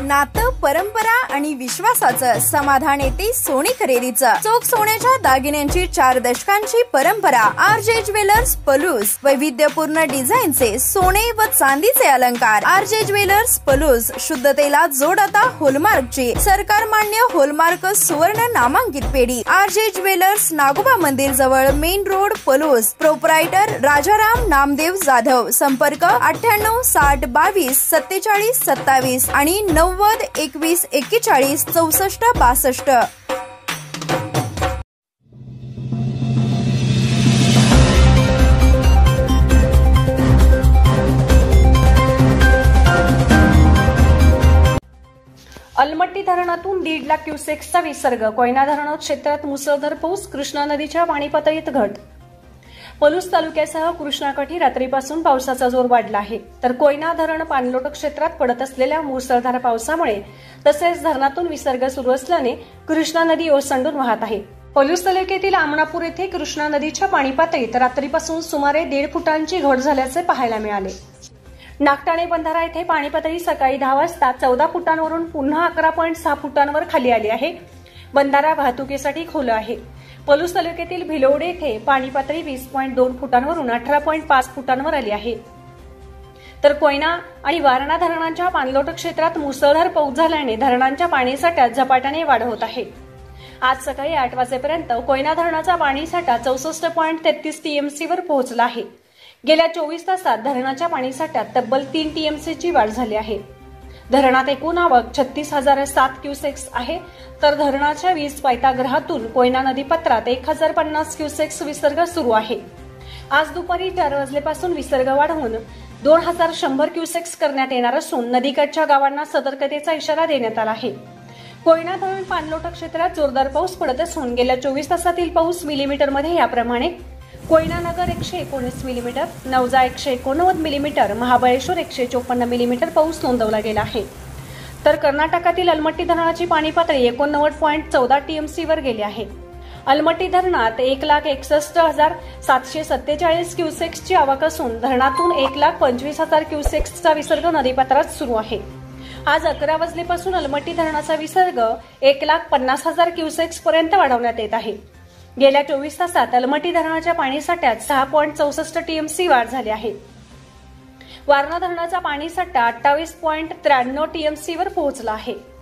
नातं, परंपरा आणि विश्वासाचं समाधान येते सोने खरेदीचं। चोख सोन्याच्या दागिन्यांची 4 दशकांची परंपरा। आरजे ज्वेलर्स पलूस, वैविध्यपूर्ण डिझाईनचे सोने व चांदीचे अलंकार। आरजे ज्वेलर्स पलूस, शुद्धतेला जोड आता होलमार्कची, सरकार मान्य होलमार्क सुवर्ण नामांकित पेढी। आरजे ज्वेलर्स, नागोबा मंदिर जवळ, main road, Palus. Proprietor Rajaram Namdev Jadhav. संपर्क 98 60 22 47 27 आणि 90 21 41 64 62। अलमट्टी धरणातून 1.5 लाख क्युसेक्सचा विसर्ग। कोयना धरण क्षेत्रात मुसळधार पाऊस, कृष्णा नदीच्या पाणी पातळीत घट। पलूस तालुक्यासह कृष्णाकाठी रात्रीपासून पावसाचा जोर वाढला आहे, तर कोयना धरण पाणलोट क्षेत्रात पडत असलेल्या मुसळधार पावसामुळे तसेच धरणातून विसर्ग सुरू असल्याने कृष्णा नदी ओसंडून वाहत आहे। पलूस तालुक्यातील आमनापूर येथे कृष्णा नदीच्या पाणी पातळीत रात्रीपासून सुमारे 1.5 फुटांची घट झाल्याचे पाहायला मिळाले। नागठाणे बंधारा येथे पाणी पातळी सकाळी 10 वाजता 14 फुटांवरून पुन्हा 11.6 फुटांवर खाली आली आहे। बंधारा वाहतुकीसाठी खुला आहे। पलूस तालुक्यातील भिलवडे येथे पाणी पातळी 20.2 फुटांवरून 18.5 फुटांवर आली आहे, तर कोयना आणि वारणा धरणांच्या पाणलोट क्षेत्रात मुसळधार पाऊस झाल्याने धरणांच्या पाणीसाठ्यात झपाट्याने वाढ होत आहे। आज सकाळी 8 वाजेपर्यंत कोयना धरणाचा पाणीसाठा 64.33 टीएमसीवर पोहोचला आहे। गेल्या 24 तासात धरणाच्या पाणीसाठ्यात तब्बल 3 टीएमसीची वाढ झाली आहे। धरणात एकूण आवक 36,007 क्युसेक्स आहे, तर धरणाच्या 20 पायथ्यागृहातून कोयना नदीपात्रात 1050 क्युसेक्स विसर्ग सुरू आहे। आज दुपारी 4 वाजल्यापासून विसर्ग वाढवून 2100 क्युसेक्स करण्यात येणार असून नदीकाठच्या गावांना सतर्कतेचा इशारा देण्यात आला आहे। कोयना धरण पाणलोट क्षेत्रात जोरदार पाऊस पडत असून गेल्या 24 तासातील पाऊस मिलीमीटरमध्ये याप्रमाणे: Koynanagar 119 millimetre, Navaja 189 millimetre, Mahabaleshwar 154 millimetre पाऊस नोंदवला गेला आहे, तर कर्नाटकातील अलमट्टी धरणाची पाणी पातळी 89.14 टीएमसीवर गेली आहे। अलमट्टी धरणात 1,61,747 क्युसेक्सची आवक असून धरणातून 1,25,000 क्युसेक्सचा विसर्ग नदीपात्रात सुरू आहे। आज 11 वाजल्यापासून अलमट्टी धरणाचा विसर्ग 1,50,000 क्युसेक्स पर्यंत वाढवण्यात येत आहे। गेल्या 24 तासात अलमट्टी धरणाच्या पाणीसाठ्यात 6.64 टीएमसी वाढ झाली आहे। वारणा धरणाचा पाणीसाठा 28.93 टीएमसीवर पोहोचला आहे।